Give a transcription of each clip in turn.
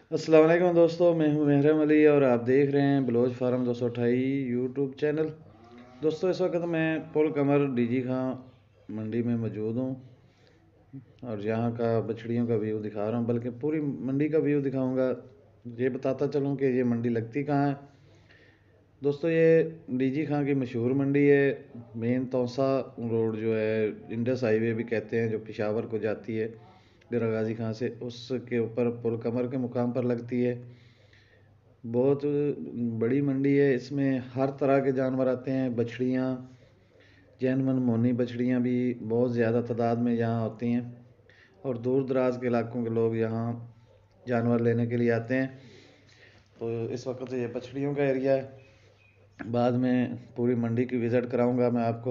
अस्सलाम वालेकुम दोस्तों, मैं हूं महरम अली और आप देख रहे हैं बलोच फार्म 228 यूट्यूब चैनल। दोस्तों, इस वक्त मैं पुल कमर डीजी खां मंडी में मौजूद हूं और यहाँ का बछड़ियों का व्यू दिखा रहा हूं, बल्कि पूरी मंडी का व्यू दिखाऊंगा। ये बताता चलूं कि ये मंडी लगती कहाँ है। दोस्तों, ये डीजी खां की मशहूर मंडी है। मेन तौसा रोड जो है, इंडस हाईवे भी कहते हैं, जो पेशावर को जाती है डेरा गाजी खां से, उसके ऊपर पुल कमर के मुकाम पर लगती है। बहुत बड़ी मंडी है। इसमें हर तरह के जानवर आते हैं। बछड़ियाँ, जैन मनमोहनी बछड़ियाँ भी बहुत ज़्यादा तादाद में यहाँ होती हैं और दूर दराज के इलाकों के लोग यहाँ जानवर लेने के लिए आते हैं। तो इस वक्त ये बछड़ियों का एरिया है। बाद में पूरी मंडी की विज़िट कराऊंगा मैं आपको।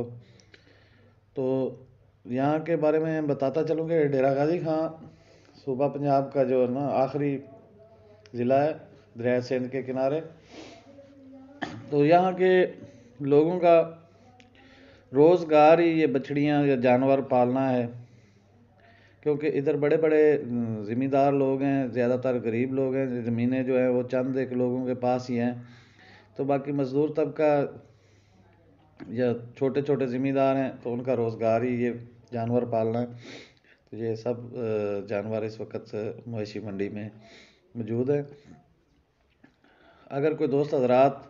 तो यहाँ के बारे में बताता चलूँ कि डेरा गाजी खां सूबा पंजाब का जो है ना आखिरी ज़िला है, दरिया सिंध के किनारे। तो यहाँ के लोगों का रोज़गार ही ये बछड़ियाँ या जानवर पालना है, क्योंकि इधर बड़े बड़े ज़मींदार लोग हैं, ज़्यादातर गरीब लोग हैं। ज़मीनें जो हैं वो चंद एक लोगों के पास ही हैं। तो बाकी मज़दूर तबका या छोटे छोटे ज़मींदार हैं, तो उनका रोज़गार ही ये जानवर पालना है। तो ये सब जानवर इस वक्त मवेशी मंडी में मौजूद है। अगर कोई दोस्त हज़रात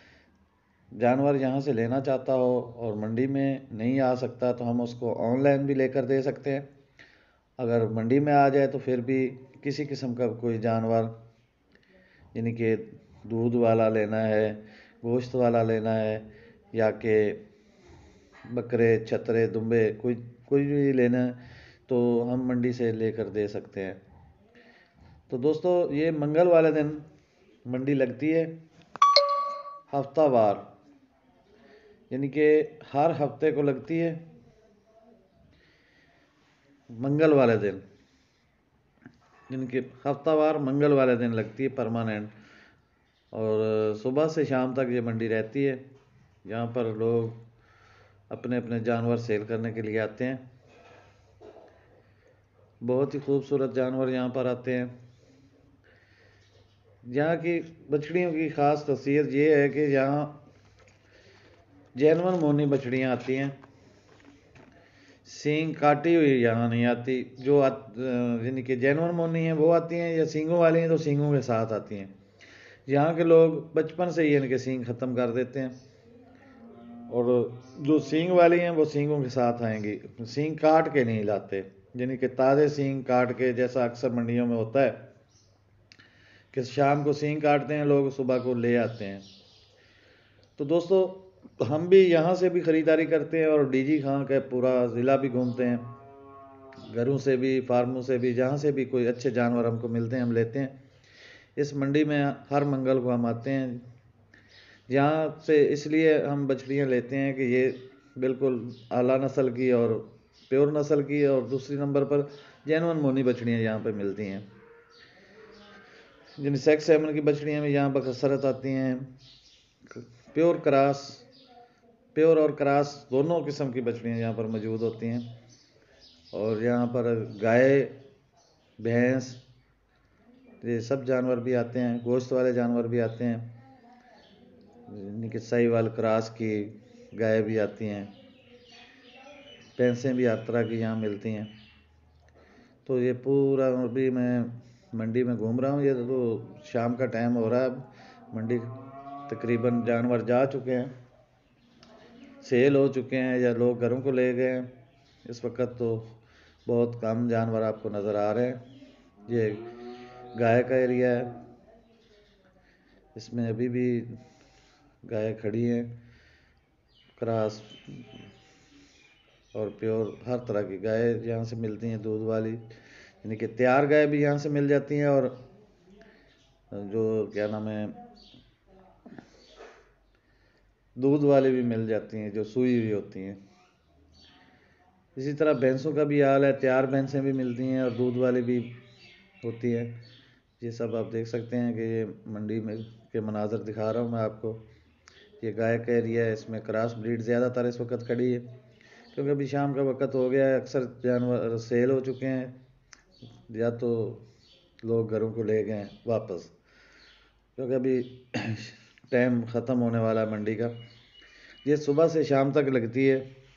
जानवर यहाँ से लेना चाहता हो और मंडी में नहीं आ सकता, तो हम उसको ऑनलाइन भी लेकर दे सकते हैं। अगर मंडी में आ जाए तो फिर भी किसी किस्म का कोई जानवर, यानी कि दूध वाला लेना है, गोश्त वाला लेना है, या कि बकरे, छतरे, दुम्बे, कोई भी लेना है, तो हम मंडी से लेकर दे सकते हैं। तो दोस्तों, ये मंगल वाले दिन मंडी लगती है, हफ्तावार, यानी कि हर हफ्ते को लगती है मंगल वाले दिन, यानी कि हफ्तावार मंगल वाले दिन लगती है परमानेंट। और सुबह से शाम तक ये मंडी रहती है। यहाँ पर लोग अपने अपने जानवर सेल करने के लिए आते हैं। बहुत ही खूबसूरत जानवर यहाँ पर आते हैं। यहाँ की बछड़ियों की ख़ास खासियत ये है कि यहाँ जैनवन मोनी बछड़ियाँ आती हैं। सींग काटी हुई यहाँ नहीं आती। जो यानी कि जैनवन मोनी है वो आती हैं, या सींगों वाली हैं तो सींगों के साथ आती हैं। यहाँ के लोग बचपन से ही इनके सींग ख़त्म कर देते हैं, और जो सींग वाली हैं वो सींगों के साथ आएंगी। सींग काट के नहीं लाते, यानी कि ताज़े सींग काट के, जैसा अक्सर मंडियों में होता है कि शाम को सींग काटते हैं लोग, सुबह को ले आते हैं। तो दोस्तों, हम भी यहाँ से भी ख़रीदारी करते हैं और डीजी खां का पूरा ज़िला भी घूमते हैं। घरों से भी, फार्मों से भी, जहाँ से भी कोई अच्छे जानवर हमको मिलते हैं हम लेते हैं। इस मंडी में हर मंगल को हम आते हैं। यहाँ से इसलिए हम बछड़ियाँ लेते हैं कि ये बिल्कुल आला नस्ल की और प्योर नस्ल की, और दूसरी नंबर पर जैनवन मोनी बछड़ियाँ यहाँ पर मिलती हैं। जिन सेक्स सेमन की बछड़ियाँ भी यहाँ पर कसरत आती हैं। प्योर क्रॉस, प्योर और क्रॉस दोनों किस्म की बछड़ियाँ यहाँ पर मौजूद होती हैं। और यहाँ पर गाय, भैंस, ये सब जानवर भी आते हैं। गोश्त वाले जानवर भी आते हैं, यानी कि साहिवाल क्रॉस की गाय भी आती हैं। भैंसें भी हर तरह की यहाँ मिलती हैं। तो ये पूरा अभी मैं मंडी में घूम रहा हूँ। ये तो शाम का टाइम हो रहा है, अब मंडी तकरीबन जानवर जा चुके हैं, सेल हो चुके हैं, या लोग घरों को ले गए हैं। इस वक्त तो बहुत कम जानवर आपको नज़र आ रहे हैं। ये गाय का एरिया है, इसमें अभी भी गाय खड़ी हैं। क्रॉस और प्योर हर तरह की गाय यहाँ से मिलती हैं। दूध वाली, यानी कि तैयार गाय भी यहाँ से मिल जाती हैं, और जो क्या नाम है, दूध वाली भी मिल जाती हैं, जो सूई हुई होती हैं। इसी तरह भैंसों का भी हाल है, तैयार भैंसें भी मिलती हैं और दूध वाली भी होती हैं। ये सब आप देख सकते हैं कि ये मंडी में के मनाजर दिखा रहा हूँ मैं आपको। ये गाय का एरिया है, इसमें क्रॉस ब्रीड ज़्यादातर इस वक्त खड़ी है, क्योंकि अभी शाम का वक्त हो गया है। अक्सर जानवर सेल हो चुके हैं, या तो لوگ گھروں کو لے گئے واپس، کیونکہ ابھی ٹائم ختم ہونے والا ہے منڈی کا۔ یہ صبح سے شام تک لگتی ہے،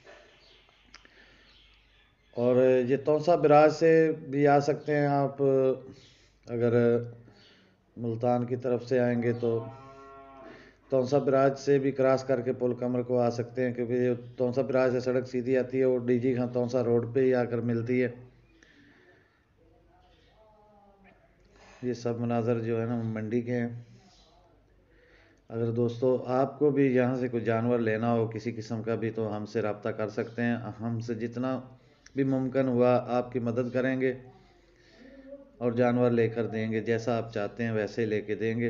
اور یہ تونسا براج سے بھی آ سکتے ہیں آپ، اگر ملتان کی طرف سے آئیں گے تو تونسا براج سے بھی کراس کر کے پل کمر کو آ سکتے ہیں، کیونکہ یہ تونسا براج سے سڑک سیدھی آتی ہے اور D G Khan Taunsa road پہ ہی آ کر ملتی ہے۔ یہ سب مناظر جو ہے نا منڈی کے ہیں۔ اگر دوستو آپ کو بھی یہاں سے کوئی جانور لینا ہو کسی قسم کا بھی، تو ہم سے رابطہ کر سکتے ہیں، ہم سے جتنا بھی ممکن ہوا آپ کی مدد کریں گے اور جانور لے کر دیں گے، جیسا آپ چاہتے ہیں ویسے لے کے دیں گے۔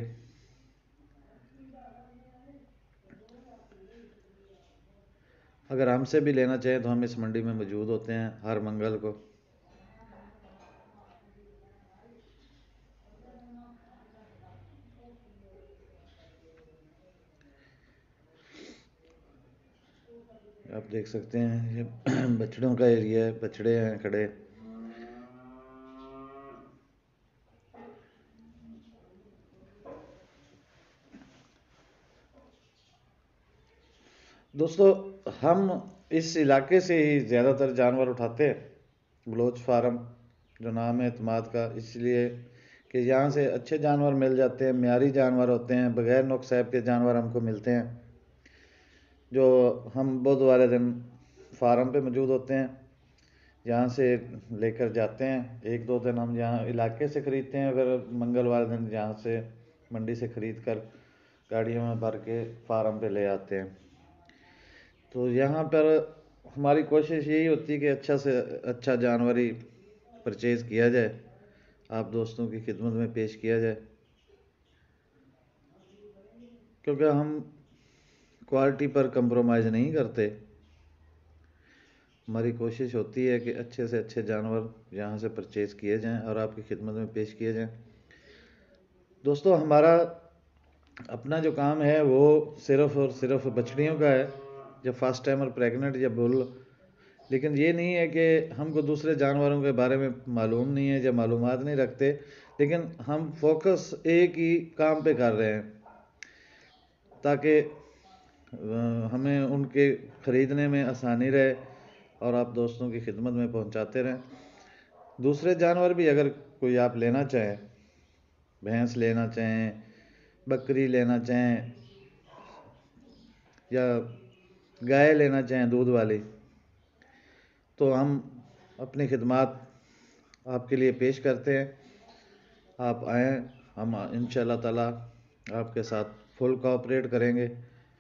اگر ہم سے بھی لینا چاہیں تو ہم اس منڈی میں موجود ہوتے ہیں ہر منگل کو۔ آپ دیکھ سکتے ہیں یہ بچڑوں کا ایریا ہے، بچڑے ہیں کھڑے۔ دوستو ہم اس علاقے سے ہی زیادہ تر جانور اٹھاتے ہیں، بلوچ فارم جو نام ہے اعتماد کا، اس لیے کہ یہاں سے اچھے جانور مل جاتے ہیں، معیاری جانور ہوتے ہیں، بغیر نقص عیب کے جانور ہم کو ملتے ہیں، جو ہم بدھ والے دن فارم پہ موجود ہوتے ہیں، یہاں سے لے کر جاتے ہیں۔ ایک دو دن ہم یہاں علاقے سے خریدتے ہیں، اگر منگل والے دن یہاں سے منڈی سے خرید کر گاڑیوں میں بھر کے فارم پہ لے آتے ہیں۔ تو یہاں پر ہماری کوشش یہی ہوتی ہے کہ اچھا سے اچھا جانور ہی پرچیز کیا جائے، آپ دوستوں کی خدمت میں پیش کیا جائے، کیونکہ ہم کوالٹی پر کمپرومائز نہیں کرتے۔ ہماری کوشش ہوتی ہے کہ اچھے سے اچھے جانور یہاں سے پرچیز کیے جائیں اور آپ کی خدمت میں پیش کیے جائیں۔ دوستو ہمارا اپنا جو کام ہے وہ صرف اور صرف بچڑیوں کا ہے، یا فرسٹ ٹائمر پریگننٹ یا بل، لیکن یہ نہیں ہے کہ ہم کو دوسرے جانوروں کے بارے میں معلوم نہیں ہے یا معلومات نہیں رکھتے، لیکن ہم فوکس ایک ہی کام پہ کر رہے ہیں تاکہ ہمیں ان کے خریدنے میں آسانی رہے اور آپ دوستوں کی خدمت میں پہنچاتے رہیں۔ دوسرے جانور بھی اگر کوئی آپ لینا چاہیں، بھینس لینا چاہیں، بکری لینا چاہیں یا گائے لینا چاہیں دودھ والی، تو ہم اپنی خدمات آپ کے لیے پیش کرتے ہیں۔ آپ آئیں، ہم انشاءاللہ تعالی آپ کے ساتھ فل کوآپریٹ کریں گے۔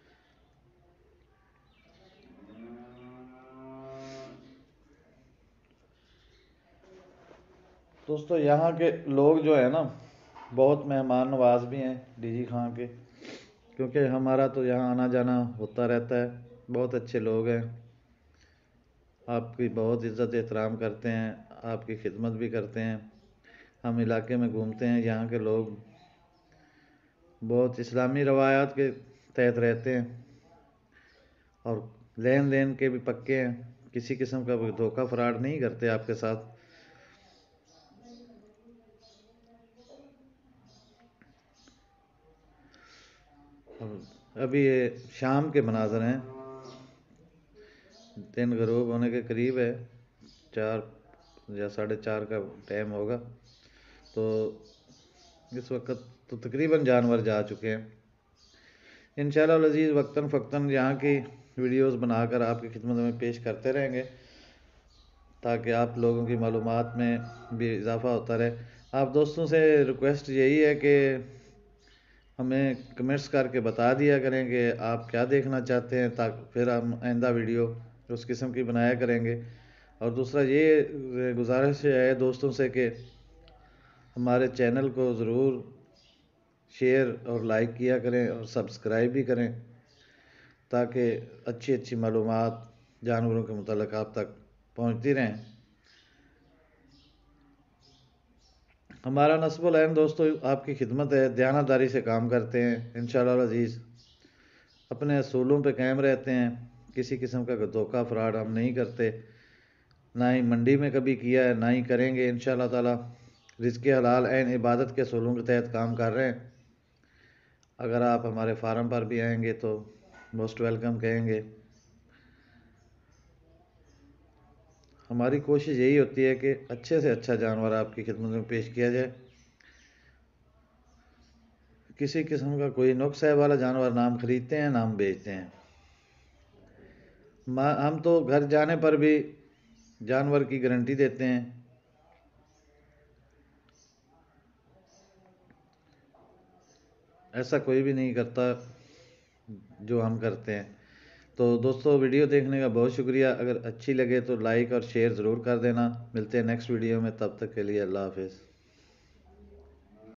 دوستو یہاں کے لوگ جو ہے نا بہت مہمان نواز بھی ہیں ڈی جی خان کے، کیونکہ ہمارا تو یہاں آنا جانا ہوتا رہتا ہے، بہت اچھے لوگ ہیں، آپ کی بہت عزت احترام کرتے ہیں، آپ کی خدمت بھی کرتے ہیں۔ ہم علاقے میں گھومتے ہیں، یہاں کے لوگ بہت اسلامی روایات کے تحت رہتے ہیں اور لین دین کے بھی پکے ہیں، کسی قسم کا کوئی دھوکہ فراڈ نہیں کرتے آپ کے ساتھ۔ ابھی یہ شام کے مناظر ہیں، دن غروب ہونے کے قریب ہے، 4 یا 4:30 کا ٹائم ہوگا، تو اس وقت تو تقریباً جانور جا چکے ہیں۔ انشاءاللہ العزیز وقتاً فوقتاً یہاں کی ویڈیوز بنا کر آپ کی خدمت میں پیش کرتے رہیں گے تاکہ آپ لوگوں کی معلومات میں بھی اضافہ ہوتا رہے۔ آپ دوستوں سے ریکویسٹ یہی ہے کہ ہمیں کمنٹس کر کے بتا دیا کریں کہ آپ کیا دیکھنا چاہتے ہیں، تاکہ پھر ہم آئندہ ویڈیو اس قسم کی بنایا کریں گے۔ اور دوسرا یہ گزارش ہے دوستوں سے کہ ہمارے چینل کو ضرور شیئر اور لائک کیا کریں اور سبسکرائب بھی کریں، تاکہ اچھی اچھی معلومات جانوروں کے متعلق آپ تک پہنچتی رہیں۔ ہمارا نصب العین دوستو آپ کی خدمت ہے، دیانتداری سے کام کرتے ہیں، انشاءاللہ العزیز اپنے اصولوں پہ قائم رہتے ہیں، کسی قسم کا دھوکہ فراڈ ہم نہیں کرتے، نہ ہی منڈی میں کبھی کیا ہے، نہ ہی کریں گے انشاءاللہ تعالی۔ رزق حلال عین عبادت کے اصولوں کے تحت کام کر رہے ہیں۔ اگر آپ ہمارے فارم پر بھی آئیں گے تو موسٹ ویلکم کہیں گے۔ ہماری کوشش یہی ہوتی ہے کہ اچھے سے اچھا جانور آپ کی خدمت میں پیش کیا جائے۔ کسی قسم کا کوئی نقص ہے والا جانور نام خریدتے ہیں نام بیچتے ہیں۔ ہم تو گھر جانے پر بھی جانور کی گارنٹی دیتے ہیں۔ ایسا کوئی بھی نہیں کرتا جو ہم کرتے ہیں۔ تو دوستو ویڈیو دیکھنے کا بہت شکریہ۔ اگر اچھی لگے تو لائک اور شیئر ضرور کر دینا۔ ملتے ہیں نیکسٹ ویڈیو میں، تب تک کے لیے اللہ حافظ۔